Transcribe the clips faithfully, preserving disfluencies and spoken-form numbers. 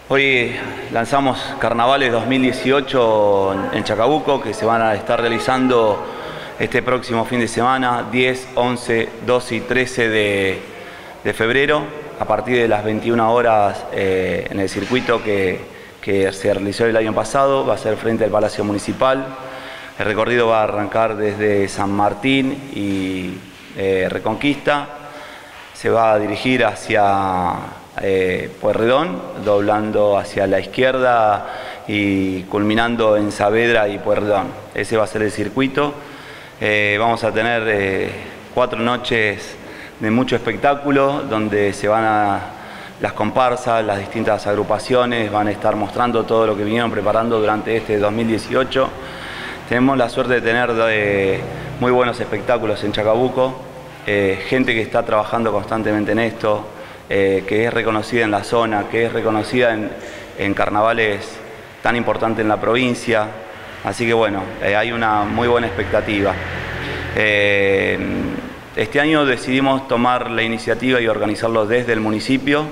Hoy lanzamos Carnavales dos mil dieciocho en Chacabuco, que se van a estar realizando este próximo fin de semana, diez, once, doce y trece de, de febrero, a partir de las veintiuna horas eh, en el circuito que, que se realizó el año pasado. Va a ser frente al Palacio Municipal. El recorrido va a arrancar desde San Martín y eh, Reconquista. Se va a dirigir hacia eh, Pueyrredón, doblando hacia la izquierda y culminando en Saavedra y Pueyrredón. Ese va a ser el circuito. Eh, vamos a tener eh, cuatro noches de mucho espectáculo, donde se van a las comparsas, las distintas agrupaciones van a estar mostrando todo lo que vinieron preparando durante este dos mil dieciocho. Tenemos la suerte de tener de muy buenos espectáculos en Chacabuco, eh, gente que está trabajando constantemente en esto, eh, que es reconocida en la zona, que es reconocida en, en carnavales tan importantes en la provincia. Así que bueno, eh, hay una muy buena expectativa. Eh, este año decidimos tomar la iniciativa y organizarlo desde el municipio,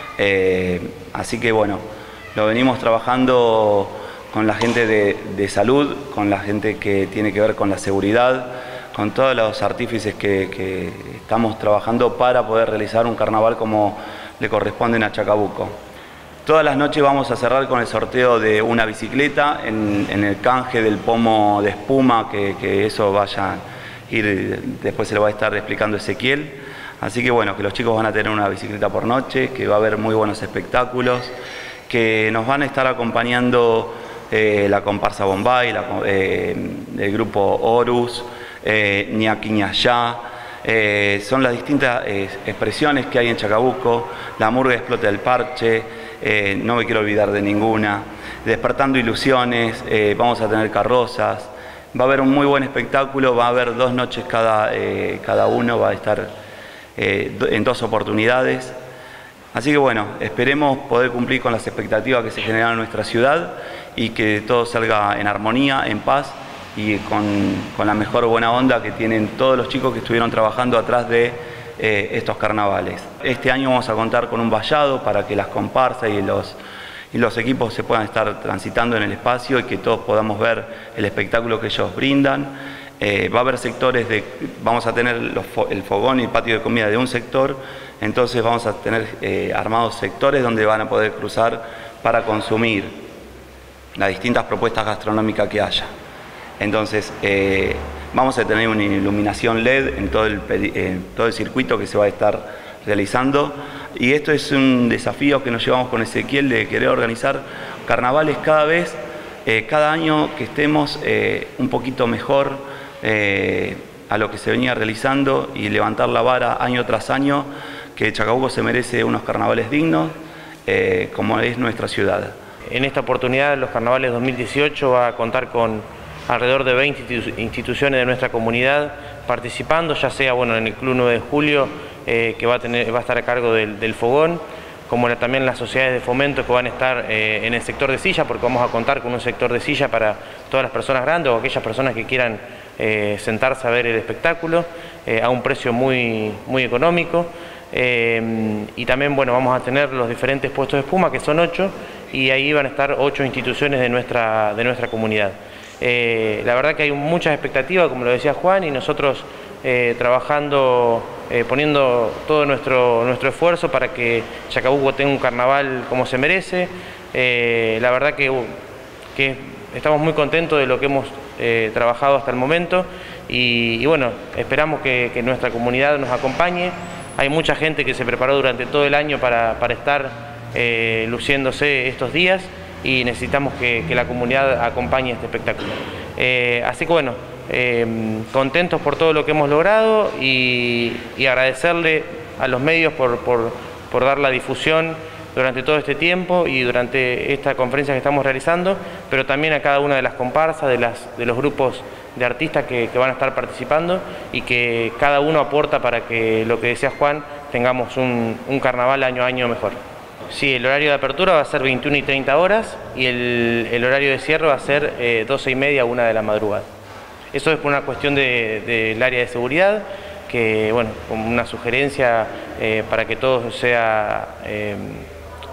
eh, así que bueno, lo venimos trabajando con la gente de, de salud, con la gente que tiene que ver con la seguridad, con todos los artífices que, que estamos trabajando para poder realizar un carnaval como le corresponden a Chacabuco. Todas las noches vamos a cerrar con el sorteo de una bicicleta en, en el canje del pomo de espuma, que, que eso vaya a ir, después se lo va a estar explicando Ezequiel. Así que bueno, que los chicos van a tener una bicicleta por noche, que va a haber muy buenos espectáculos, que nos van a estar acompañando eh, la comparsa Bombay, la, eh, el grupo Horus, eh, Ñaki Ñayá. Eh, son las distintas eh, expresiones que hay en Chacabuco, la murga explota el parche, eh, no me quiero olvidar de ninguna, despertando ilusiones, eh, vamos a tener carrozas, va a haber un muy buen espectáculo, va a haber dos noches cada, eh, cada uno, va a estar eh, en dos oportunidades. Así que bueno, esperemos poder cumplir con las expectativas que se generan en nuestra ciudad y que todo salga en armonía, en paz y con, con la mejor buena onda que tienen todos los chicos que estuvieron trabajando atrás de eh, estos carnavales. Este año vamos a contar con un vallado para que las comparsas y los, y los equipos se puedan estar transitando en el espacio y que todos podamos ver el espectáculo que ellos brindan. Eh, va a haber sectores de, vamos a tener los, el fogón y el patio de comida de un sector, entonces vamos a tener eh, armados sectores donde van a poder cruzar para consumir las distintas propuestas gastronómicas que haya. Entonces eh, vamos a tener una iluminación L E D en todo, el, en todo el circuito que se va a estar realizando, y esto es un desafío que nos llevamos con Ezequiel de querer organizar carnavales cada vez, eh, cada año que estemos eh, un poquito mejor eh, a lo que se venía realizando y levantar la vara año tras año, que Chacabuco se merece unos carnavales dignos eh, como es nuestra ciudad. En esta oportunidad los carnavales dos mil dieciocho va a contar con alrededor de veinte instituciones de nuestra comunidad participando, ya sea bueno, en el Club nueve de julio, eh, que va a, tener, va a estar a cargo del, del fogón, como la, también las sociedades de fomento que van a estar eh, en el sector de silla, porque vamos a contar con un sector de silla para todas las personas grandes o aquellas personas que quieran eh, sentarse a ver el espectáculo eh, a un precio muy, muy económico. Eh, y también bueno, vamos a tener los diferentes puestos de espuma, que son ocho, y ahí van a estar ocho instituciones de nuestra, de nuestra comunidad. Eh, la verdad que hay muchas expectativas, como lo decía Juan, y nosotros eh, trabajando, eh, poniendo todo nuestro, nuestro esfuerzo para que Chacabuco tenga un carnaval como se merece. Eh, la verdad que, que estamos muy contentos de lo que hemos eh, trabajado hasta el momento y, y bueno, esperamos que, que nuestra comunidad nos acompañe. Hay mucha gente que se preparó durante todo el año para, para estar eh, luciéndose estos días, y necesitamos que, que la comunidad acompañe este espectáculo. Eh, así que bueno, eh, contentos por todo lo que hemos logrado y, y agradecerle a los medios por, por, por dar la difusión durante todo este tiempo y durante esta conferencia que estamos realizando, pero también a cada una de las comparsas, de, las, de los grupos de artistas que, que van a estar participando, y que cada uno aporta para que, lo que decía Juan, tengamos un, un carnaval año a año mejor. Sí, el horario de apertura va a ser veintiuna y treinta horas y el, el horario de cierre va a ser eh, doce y media a una de la madrugada. Eso es por una cuestión del de, de área de seguridad, que bueno, como una sugerencia eh, para que todo sea eh,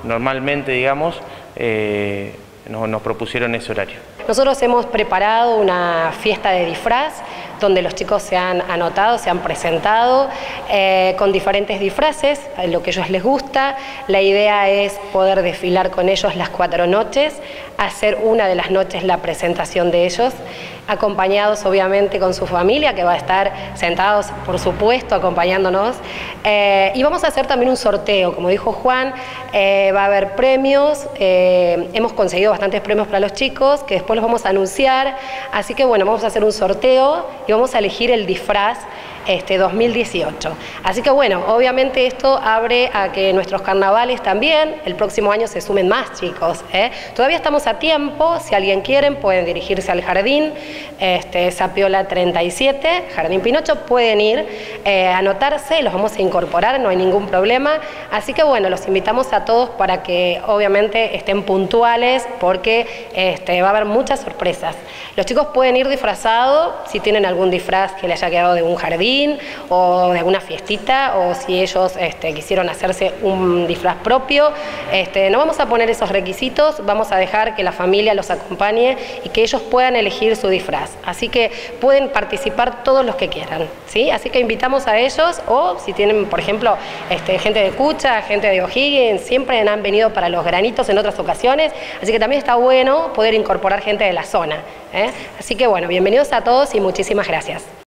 normalmente, digamos, eh, nos, nos propusieron ese horario. Nosotros hemos preparado una fiesta de disfraz donde los chicos se han anotado, se han presentado eh, con diferentes disfraces, lo que a ellos les gusta. La idea es poder desfilar con ellos las cuatro noches, hacer una de las noches la presentación de ellos, acompañados obviamente con su familia, que va a estar sentados, por supuesto, acompañándonos. Eh, y vamos a hacer también un sorteo, como dijo Juan, eh, va a haber premios, eh, hemos conseguido bastantes premios para los chicos, que después los vamos a anunciar, así que bueno, vamos a hacer un sorteo y vamos a elegir el disfraz este dos mil dieciocho. Así que bueno, obviamente esto abre a que nuestros carnavales también el próximo año se sumen más chicos, ¿eh? Todavía estamos a tiempo, si alguien quieren pueden dirigirse al jardín, este, Zapiola treinta y siete, Jardín Pinocho, pueden ir, eh, anotarse, los vamos a incorporar, no hay ningún problema. Así que bueno, los invitamos a todos para que obviamente estén puntuales porque este, va a haber muchas sorpresas. Los chicos pueden ir disfrazados si tienen algún disfraz que les haya quedado de un jardín o de alguna fiestita, o si ellos este, quisieron hacerse un disfraz propio. Este, no vamos a poner esos requisitos, vamos a dejar que la familia los acompañe y que ellos puedan elegir su disfraz. Así que pueden participar todos los que quieran, ¿sí? Así que invitamos a ellos, o si tienen, por ejemplo, este, gente de Cucha, gente de O'Higgins, siempre han venido para los granitos en otras ocasiones, así que también está bueno poder incorporar gente de la zona, ¿eh? Así que bueno, bienvenidos a todos y muchísimas gracias.